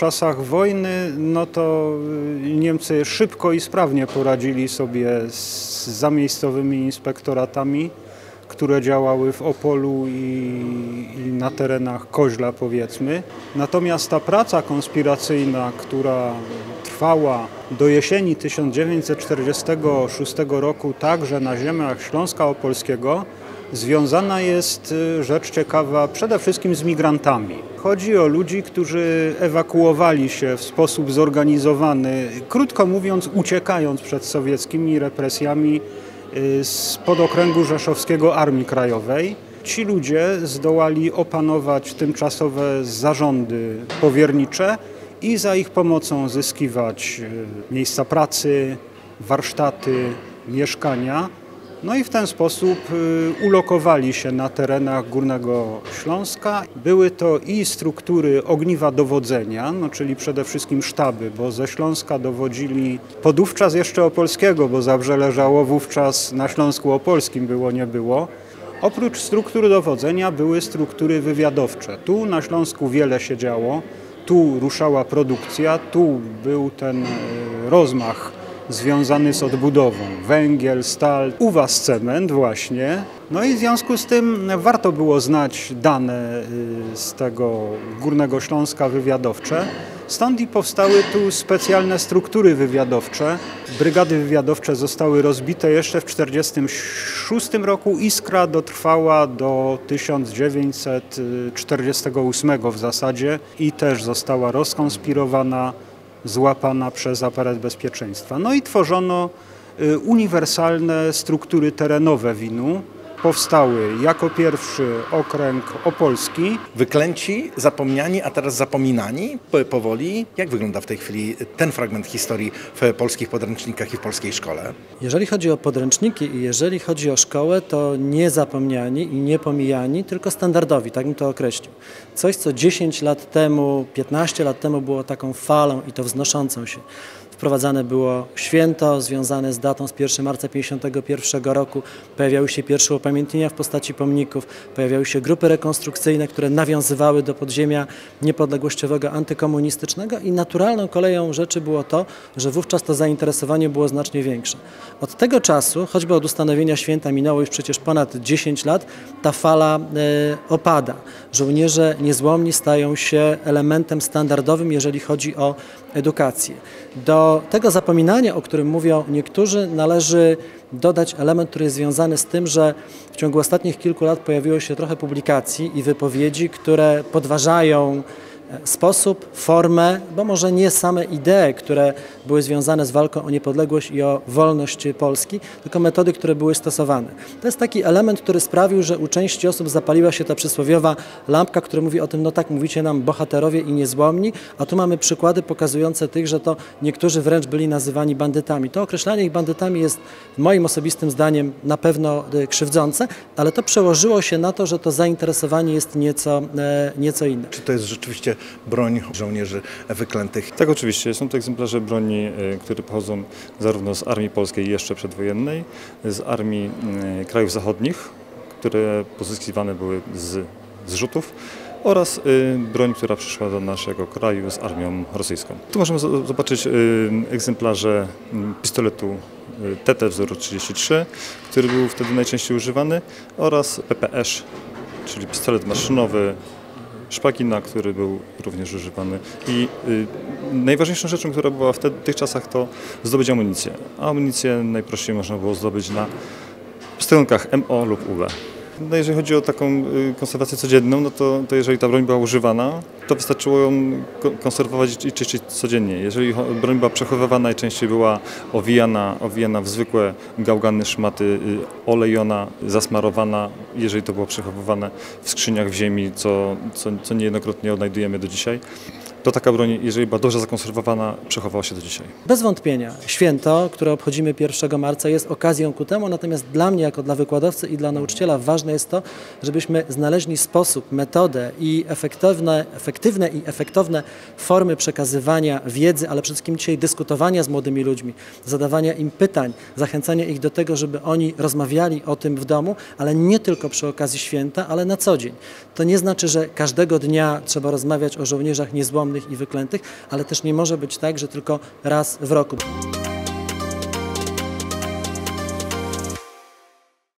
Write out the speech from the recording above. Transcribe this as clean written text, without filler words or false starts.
czasach wojny, no to Niemcy szybko i sprawnie poradzili sobie z zamiejscowymi inspektoratami, które działały w Opolu i na terenach Koźla, powiedzmy. Natomiast ta praca konspiracyjna, która trwała do jesieni 1946 roku także na ziemiach Śląska Opolskiego, związana jest, rzecz ciekawa, przede wszystkim z migrantami. Chodzi o ludzi, którzy ewakuowali się w sposób zorganizowany, krótko mówiąc uciekając przed sowieckimi represjami spod okręgu rzeszowskiego Armii Krajowej. Ci ludzie zdołali opanować tymczasowe zarządy powiernicze i za ich pomocą zyskiwać miejsca pracy, warsztaty, mieszkania. No i w ten sposób ulokowali się na terenach Górnego Śląska. Były to i struktury ogniwa dowodzenia, no czyli przede wszystkim sztaby, bo ze Śląska dowodzili podówczas jeszcze Opolskiego, bo Zabrze leżało wówczas na Śląsku Opolskim, było nie było. Oprócz struktur dowodzenia były struktury wywiadowcze. Tu na Śląsku wiele się działo, tu ruszała produkcja, tu był ten rozmach związany z odbudową. Węgiel, stal, u was cement właśnie. No i w związku z tym warto było znać dane z tego Górnego Śląska wywiadowcze. Stąd i powstały tu specjalne struktury wywiadowcze. Brygady wywiadowcze zostały rozbite jeszcze w 1946 roku. Iskra dotrwała do 1948 w zasadzie i też została rozkonspirowana, złapana przez aparat bezpieczeństwa. No i tworzono uniwersalne struktury terenowe WIN-u. Powstały jako pierwszy okręg opolski. Wyklęci, zapomniani, a teraz zapominani powoli. Jak wygląda w tej chwili ten fragment historii w polskich podręcznikach i w polskiej szkole? Jeżeli chodzi o podręczniki i jeżeli chodzi o szkołę, to nie zapomniani i nie pomijani, tylko standardowi, tak bym to określił. Coś, co 10 lat temu, 15 lat temu było taką falą i to wznoszącą się. Wprowadzane było święto związane z datą z 1 marca 1951 roku. Pojawiały się pierwsze upamiętnienia w postaci pomników, pojawiały się grupy rekonstrukcyjne, które nawiązywały do podziemia niepodległościowego, antykomunistycznego i naturalną koleją rzeczy było to, że wówczas to zainteresowanie było znacznie większe. Od tego czasu, choćby od ustanowienia święta minęło już przecież ponad 10 lat, ta fala opada. Żołnierze niezłomni stają się elementem standardowym, jeżeli chodzi o edukację. Do tego zapominania, o którym mówią niektórzy, należy dodać element, który jest związany z tym, że w ciągu ostatnich kilku lat pojawiło się trochę publikacji i wypowiedzi, które podważają sposób, formę, bo może nie same idee, które były związane z walką o niepodległość i o wolność Polski, tylko metody, które były stosowane. To jest taki element, który sprawił, że u części osób zapaliła się ta przysłowiowa lampka, która mówi o tym, no tak, mówicie nam bohaterowie i niezłomni, a tu mamy przykłady pokazujące tych, że to niektórzy wręcz byli nazywani bandytami. To określanie ich bandytami jest moim osobistym zdaniem na pewno krzywdzące, ale to przełożyło się na to, że to zainteresowanie jest nieco inne. Czy to jest rzeczywiście broń żołnierzy wyklętych? Tak, oczywiście. Są to egzemplarze broni, które pochodzą zarówno z Armii Polskiej jeszcze przedwojennej, z Armii Krajów Zachodnich, które pozyskiwane były z zrzutów, oraz broń, która przyszła do naszego kraju z armią rosyjską. Tu możemy zobaczyć egzemplarze pistoletu TT wzoru 33, który był wtedy najczęściej używany, oraz PPS, czyli pistolet maszynowy Szpakina, który był również używany. I najważniejszą rzeczą, która była w tych czasach, to zdobyć amunicję. A amunicję najprościej można było zdobyć na posterunkach MO lub UB. No jeżeli chodzi o taką konserwację codzienną, no to jeżeli ta broń była używana, to wystarczyło ją konserwować i czyścić codziennie. Jeżeli broń była przechowywana, najczęściej była owijana w zwykłe gałgany szmaty, olejona, zasmarowana, jeżeli to było przechowywane w skrzyniach w ziemi, co niejednokrotnie odnajdujemy do dzisiaj. To taka broń, jeżeli była dobrze zakonserwowana, przechowała się do dzisiaj. Bez wątpienia święto, które obchodzimy 1 marca, jest okazją ku temu, natomiast dla mnie, jako dla wykładowcy i dla nauczyciela, ważne jest to, żebyśmy znaleźli sposób, metodę i efektywne i efektowne formy przekazywania wiedzy, ale przede wszystkim dzisiaj dyskutowania z młodymi ludźmi, zadawania im pytań, zachęcania ich do tego, żeby oni rozmawiali o tym w domu, ale nie tylko przy okazji święta, ale na co dzień. To nie znaczy, że każdego dnia trzeba rozmawiać o żołnierzach niezłomnych, bezdomnych i wyklętych, ale też nie może być tak, że tylko raz w roku.